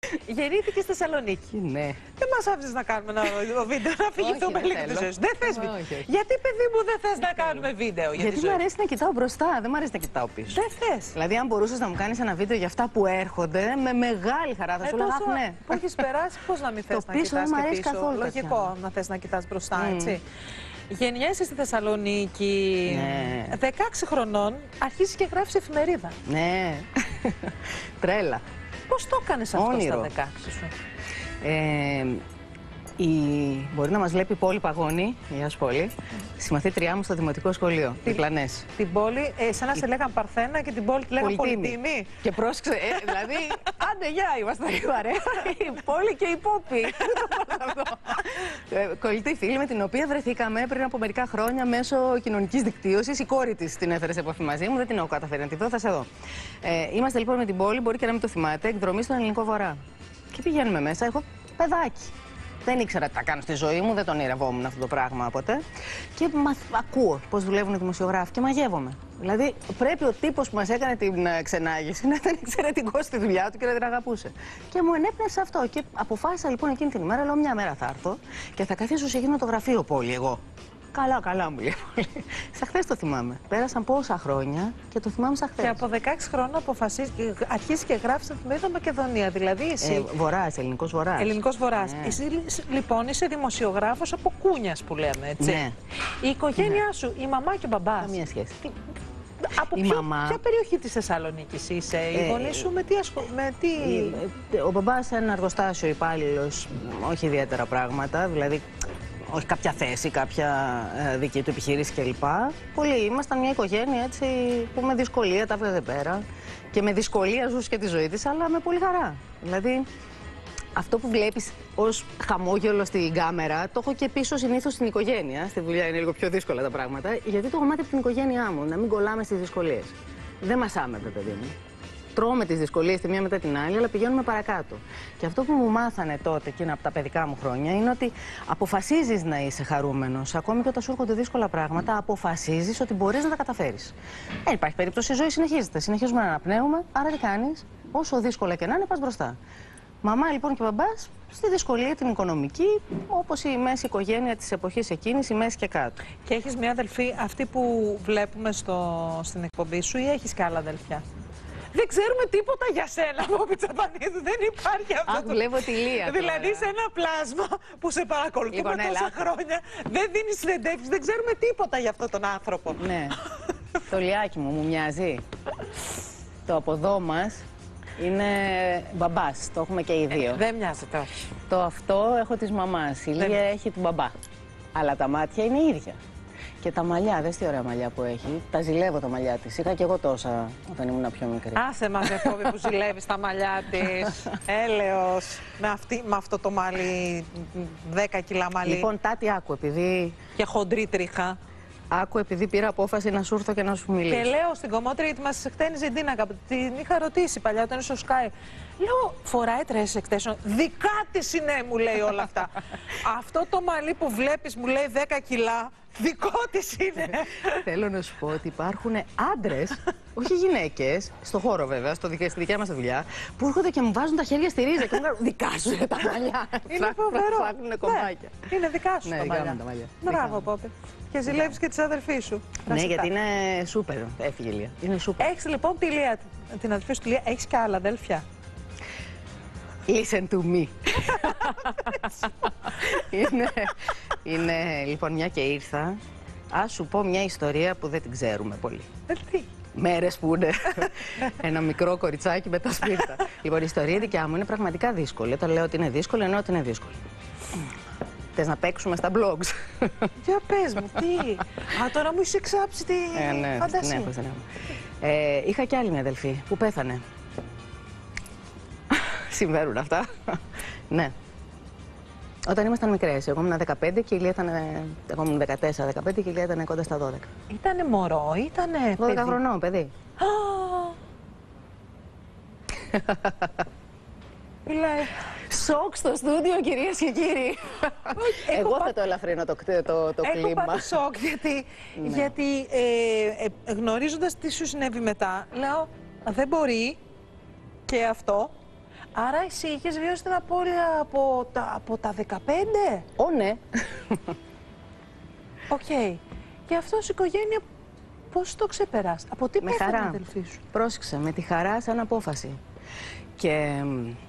Γεννήθηκε στη Θεσσαλονίκη. Ναι. Δεν μας άφησες να κάνουμε ένα βίντεο, να φυγηθούμε λίγο τη ζωή σου. Δεν θες βίντεο. Γιατί, παιδί μου, δεν θες να κάνουμε βίντεο για τη Γιατί ζωή? μου αρέσει να κοιτάω μπροστά, δεν μου αρέσει να κοιτάω πίσω. Δεν θες. Δηλαδή, αν μπορούσες να μου κάνεις ένα βίντεο για αυτά που έρχονται, με μεγάλη χαρά θα σου λέγα ναι. Που έχεις περάσει, πώς να μην θες να πίσω κοιτάς δεν μ' και αρέσει πίσω. καθόλου. Λογικό να θες να κοιτάς μπροστά, έτσι. Γεννιέσαι στη Θεσσαλονίκη, 16 χρονών, αρχίζεις και γράφεις εφημερίδα. Ναι. Τρέλα. Πώς το έκανες αυτό Όνειρο. στα 16 σου? Μπορεί να μας βλέπει η πόλη Παγώνη, γεια σου πόλη, συμμαθήτριά μου στο δημοτικό σχολείο, Διπλανές. Την πόλη, εσένα σε λέγαν Παρθένα και την πόλη τη λέγαν Πολυτίμη. Και πρόσεξε, δηλαδή, άντε γεια, είμαστε η παρέα, η πόλη και η Πόπη. Κολλητή φίλη με την οποία βρεθήκαμε πριν από μερικά χρόνια μέσω κοινωνικής δικτύωσης. Η κόρη της την έφερε σε επαφή μαζί μου, δεν την έχω καταφέρει να τη δω, θα σε δω. Είμαστε λοιπόν με την πόλη, μπορεί και να μην το θυμάται, εκδρομή στον Ελληνικό Βορρά. Και πηγαίνουμε μέσα, έχω παιδάκι. Δεν ήξερα τι θα κάνω στη ζωή μου, δεν τον ονειρευόμουν αυτό το πράγμα ποτέ. Και ακούω πώς δουλεύουν οι δημοσιογράφοι και μαγεύομαι. Δηλαδή, πρέπει ο τύπος που μας έκανε την ξενάγηση να ήταν εξαιρετικός στη δουλειά του και να την αγαπούσε. Και μου ενέπνευσε αυτό. Και αποφάσισα λοιπόν εκείνη την ημέρα, λέω μια μέρα θα έρθω και θα καθίσω σε εκείνο το γραφείο πόλη εγώ. Καλά, καλά μου λέει. Σαν χθες το θυμάμαι. Πέρασαν πόσα χρόνια και το θυμάμαι σαν χθες. Και από 16 χρόνια αρχίζει και γράφει εφημερίδα Μακεδονία. Δηλαδή εσύ. Βορράς, Ελληνικός Βορράς. Ελληνικός Βορράς. Ναι. Εσύ λοιπόν είσαι δημοσιογράφος από κούνιας που λέμε, έτσι. Ναι. Η οικογένειά σου, η μαμά και ο μπαμπάς. Καμία σχέση. Από ποια περιοχή της Θεσσαλονίκης είσαι, οι γονείς σου με τι. Ο μπαμπάς ένα εργοστάσιο υπάλληλος, όχι ιδιαίτερα πράγματα, δηλαδή. Όχι κάποια θέση, κάποια δική του επιχείρηση κλπ. Πολλοί ήμασταν μια οικογένεια έτσι που με δυσκολία τα έβγαζε πέρα και με δυσκολία ζούσε και τη ζωή της, αλλά με πολύ χαρά. Δηλαδή, αυτό που βλέπεις ως χαμόγελο στην κάμερα, το έχω και πίσω συνήθως στην οικογένεια. Στη δουλειά είναι λίγο πιο δύσκολα τα πράγματα, γιατί το κομμάτι από την οικογένειά μου, να μην κολλάμε στις δυσκολίες. Δεν μασάμε, παιδί μου. Τρώμε τις δυσκολίες τη μία μετά την άλλη, αλλά πηγαίνουμε παρακάτω. Και αυτό που μου μάθανε τότε, εκείνα από τα παιδικά μου χρόνια, είναι ότι αποφασίζεις να είσαι χαρούμενος. Ακόμη και όταν σου έρχονται δύσκολα πράγματα, αποφασίζεις ότι μπορείς να τα καταφέρεις. Δεν υπάρχει περίπτωση, η ζωή συνεχίζεται. Συνεχίζουμε να αναπνέουμε, άρα τι κάνεις, όσο δύσκολα και να είναι, πας μπροστά. Μαμά λοιπόν και μπαμπάς στη δυσκολία την οικονομική, όπως η μέση οικογένεια της εποχής εκείνης, η μέση και κάτω. Και έχεις μια αδελφή, αυτή που βλέπουμε στην εκπομπή σου, ή έχεις και άλλα αδελφιά? Δεν ξέρουμε τίποτα για σένα, Πόπη Τσαπανίδου. Δεν υπάρχει αυτό. Αχ, βλέπω τη Λία. Δηλαδή, σε ένα πλάσμα που σε παρακολουθούμε τόσα χρόνια, δεν δίνει συνεντεύξεις, δεν ξέρουμε τίποτα για αυτόν τον άνθρωπο. Ναι. Το Λιάκι μου μοιάζει. Το από εδώ μας είναι μπαμπάς. Το έχουμε και οι δύο. Δεν μοιάζεται, όχι. Το αυτό έχω της μαμάς. Η Λία έχει του μπαμπά. Αλλά τα μάτια είναι ίδια. Και τα μαλλιά, δες τι ωραία μαλλιά που έχει. Τα ζηλεύω τα μαλλιά της. Είχα και εγώ τόσα όταν ήμουν πιο μικρή. Άσε μας, Πόπη, που ζηλεύεις τα μαλλιά της. Έλεος. Με αυτό το μαλλί, 10 κιλά μαλλί. Λοιπόν, Τάτι, άκου, επειδή. Και χοντρή τρίχα. Άκου, επειδή πήρα απόφαση να σου έρθω και να σου μιλήσω. Και λέω στην κομμότρια, γιατί μας χτένιζε η Ντίνα, την είχα ρωτήσει παλιά όταν είσαι στο Sky. Λέω, φοράει τρες εκτέσεων. Δικά της είναι, μου λέει όλα αυτά. Αυτό το μαλλί που βλέπεις, μου λέει 10 κιλά, δικό της είναι. Θέλω να σου πω ότι υπάρχουν άντρες, όχι γυναίκες, στο χώρο βέβαια, στη δικιά μας δουλειά, που έρχονται και μου βάζουν τα χέρια στη ρίζα και μου κάνουν δικά σου τα μαλλιά. Είναι φοβερό. Ψάχνουν κομμάτια. Ναι, είναι δικά σου τα μαλλιά. Μπράβο, Πόπη. Και ζηλεύεις και τις αδερφή σου. Ναι, γιατί είναι σούπερ. Έφυγε η Λία. Είναι σούπερ. Έχεις λοιπόν τη Λία, την αδερφή σου τη Λία, έχεις και άλλα αδέλφια? Listen to me. είναι λοιπόν, μια και ήρθα, ας σου πω μια ιστορία που δεν την ξέρουμε πολύ. Τι? Μέρες που είναι ένα μικρό κοριτσάκι με τα σπίρτα. Λοιπόν, η ιστορία δικιά μου είναι πραγματικά δύσκολη. Όταν λέω ότι είναι δύσκολη, εννοώ ότι είναι δύσκολη. Θες να παίξουμε στα blogs? Για πες μου, τι? Α, τώρα μου είσαι εξάψει τη φαντασία. Είχα κι άλλη μια αδελφή που πέθανε. Συμβαίνουν αυτά. Ναι. Όταν ήμασταν μικρές, εγώ ήμουν 15 και η Λία ήταν. Εγώ ήμουν 14-15 και η Λία ήταν κοντά στα 12. Ήτανε μωρό, ήτανε. 12 χρονών, παιδί. Μιλάει. Σοκ στο στούντιο, κυρίες και κύριοι. Εγώ θα το ελαφρύνω το κλίμα. Έχω πάρει σοκ, γιατί γνωρίζοντας τι σου συνέβη μετά, λέω δεν μπορεί και αυτό, Άρα εσύ είχες βιώσει την απώλεια από τα 15? Ω, ναι. Οκ. Και αυτός η οικογένεια πώς το ξεπεράσατε? Από τι πέθανε η αδελφή σου? Πρόσεξε, με τη χαρά σαν απόφαση. Και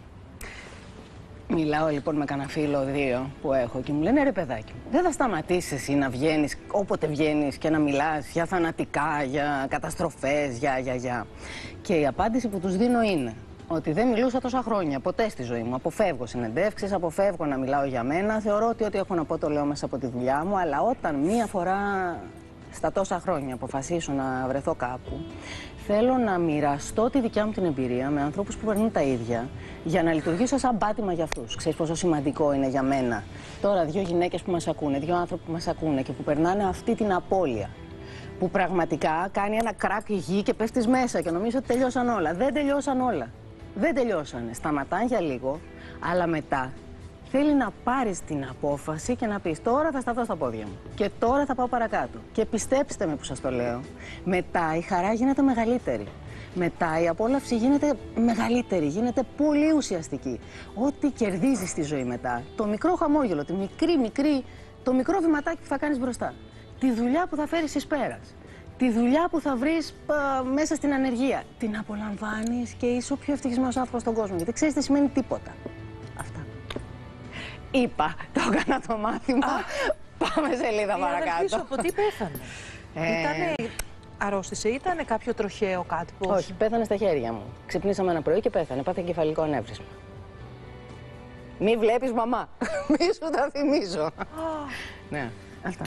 μιλάω λοιπόν με κανένα φίλο 2 που έχω και μου λένε ρε παιδάκι, δεν θα σταματήσεις εσύ να βγαίνεις όποτε βγαίνεις και να μιλάς για θανατικά, για καταστροφές, για. Και η απάντηση που τους δίνω είναι ότι δεν μιλούσα τόσα χρόνια, ποτέ στη ζωή μου. Αποφεύγω συνεντεύξεις, αποφεύγω να μιλάω για μένα. Θεωρώ ότι ό,τι έχω να πω το λέω μέσα από τη δουλειά μου, αλλά όταν μία φορά στα τόσα χρόνια αποφασίσω να βρεθώ κάπου, θέλω να μοιραστώ τη δικιά μου την εμπειρία με ανθρώπους που περνούν τα ίδια, για να λειτουργήσω σαν πάτημα για αυτούς. Ξέρεις πόσο σημαντικό είναι για μένα τώρα 2 γυναίκες που μας ακούνε, 2 άνθρωποι που μας ακούνε και που περνάνε αυτή την απώλεια, που πραγματικά κάνει ένα κράκ η γη και πέφτεις μέσα και νομίζω ότι τελειώσαν όλα. Δεν τελειώσαν όλα. Δεν τελειώσανε. Σταματάνε για λίγο, αλλά μετά θέλει να πάρεις την απόφαση και να πεις τώρα θα σταθώ στα πόδια μου και τώρα θα πάω παρακάτω. Και πιστέψτε με που σας το λέω, μετά η χαρά γίνεται μεγαλύτερη. Μετά η απόλαυση γίνεται μεγαλύτερη, γίνεται πολύ ουσιαστική. Ό,τι κερδίζεις στη ζωή μετά, το μικρό χαμόγελο, το μικρό βηματάκι που θα κάνεις μπροστά, τη δουλειά που θα φέρεις εις πέρας, τη δουλειά που θα βρεις μέσα στην ανεργία, την απολαμβάνεις και είσαι ο πιο ευτυχισμένος άνθρωπος στον κόσμο. Γιατί ξέρεις τι σημαίνει τίποτα. Αυτά. Είπα, το έκανα το μάθημα. Πάμε σελίδα παρακάτω. Η αδελφή σου από τι πέθανε? Ήτανε, αρρώστησε, ήτανε κάποιο τροχαίο κάτι? Πώς? Όχι, πέθανε στα χέρια μου. Ξυπνήσαμε ένα πρωί και πέθανε. Πάθε εγκεφαλικό ανέβρισμα. Μη βλέπεις μαμά. Μη σου τα θυμίζω. Ναι, αυτά.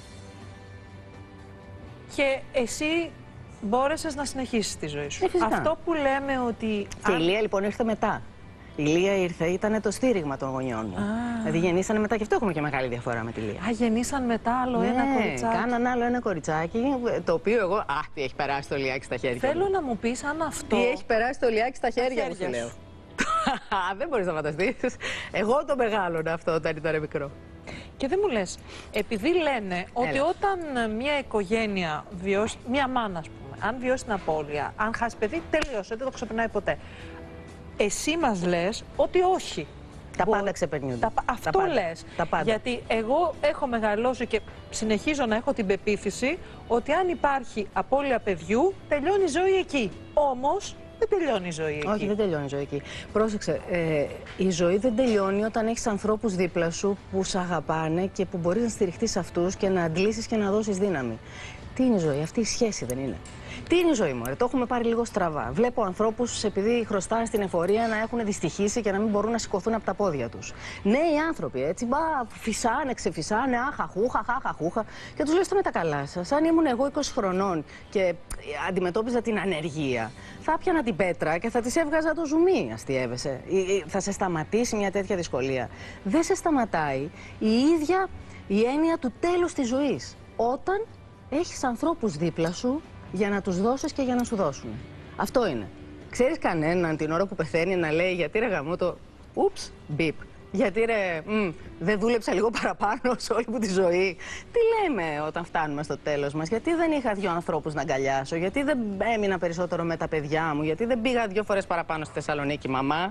Και εσύ μπόρεσες να συνεχίσεις τη ζωή σου. Αυτό που λέμε ότι... Και η Λία λοιπόν ήρθε μετά. Η Λία ήρθε, ήταν το στήριγμα των γονιών μου. Δηλαδή γεννήσανε μετά, και αυτό έχουμε και μεγάλη διαφορά με τη Λία. Γεννήσαν μετά άλλο ένα κοριτσάκι. Κάναν άλλο ένα κοριτσάκι, το οποίο εγώ. Τι έχει περάσει το Λιάκι στα χέρια μου. Θέλω να μου πεις αν αυτό. Τι έχει περάσει το Λιάκι στα χέρια μου, σου λέω. Δεν μπορείς να φανταστείς. Εγώ το μεγάλωνα αυτό όταν ήταν μικρό. Και δεν μου λες, επειδή λένε ότι όταν μια οικογένεια βιώσει, μια μάνα, ας πούμε, αν βιώσει την απώλεια, αν χάσει παιδί, τελείωσε, δεν το ξεπερνάει ποτέ. Εσύ μας λες ότι όχι. Τα πάντα ξεπερνιούνται. Αυτό λες. Γιατί εγώ έχω μεγαλώσει και συνεχίζω να έχω την πεποίθηση ότι αν υπάρχει απώλεια παιδιού, τελειώνει η ζωή εκεί. Όμως δεν τελειώνει η ζωή εκεί. Όχι, δεν τελειώνει η ζωή εκεί. Πρόσεξε, η ζωή δεν τελειώνει όταν έχεις ανθρώπους δίπλα σου που σε αγαπάνε και που μπορείς να στηριχτείς σε αυτούς και να αντλήσεις και να δώσεις δύναμη. Τι είναι η ζωή, αυτή η σχέση δεν είναι? Τι είναι η ζωή μου, το έχουμε πάρει λίγο στραβά. Βλέπω ανθρώπους, επειδή χρωστάνε στην εφορία, να έχουν δυστυχήσει και να μην μπορούν να σηκωθούν από τα πόδια τους. Νέοι άνθρωποι, έτσι, φυσάνε, ξεφυσάνε, αχαχούχα, χαχαχούχα. Και τους λέω: είστε με τα καλά σας. Αν ήμουν εγώ 20 χρονών και αντιμετώπιζα την ανεργία, θα έπιανα την πέτρα και θα της έβγαζα το ζουμί, αστιεύεσαι. Θα σε σταματήσει μια τέτοια δυσκολία? Δεν σε σταματάει η ίδια η έννοια του τέλους της ζωής. Όταν έχεις ανθρώπους δίπλα σου για να τους δώσεις και για να σου δώσουν. Αυτό είναι. Ξέρεις κανέναν την ώρα που πεθαίνει να λέει γιατί ρε γαμώτο, ούψ, μπιπ. Γιατί ρε, δεν δούλεψα λίγο παραπάνω σε όλη μου τη ζωή? Τι λέμε όταν φτάνουμε στο τέλος μας? Γιατί δεν είχα 2 ανθρώπους να αγκαλιάσω? Γιατί δεν έμεινα περισσότερο με τα παιδιά μου? Γιατί δεν πήγα 2 φορές παραπάνω στη Θεσσαλονίκη, μαμά?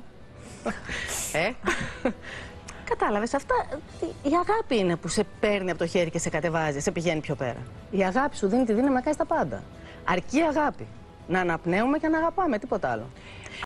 Κατάλαβες, αυτά. Η αγάπη είναι που σε παίρνει από το χέρι και σε κατεβάζει, σε πηγαίνει πιο πέρα. Η αγάπη σου δίνει τη δύναμη να κάνεις τα πάντα. Αρκεί αγάπη. Να αναπνέουμε και να αγαπάμε, τίποτα άλλο.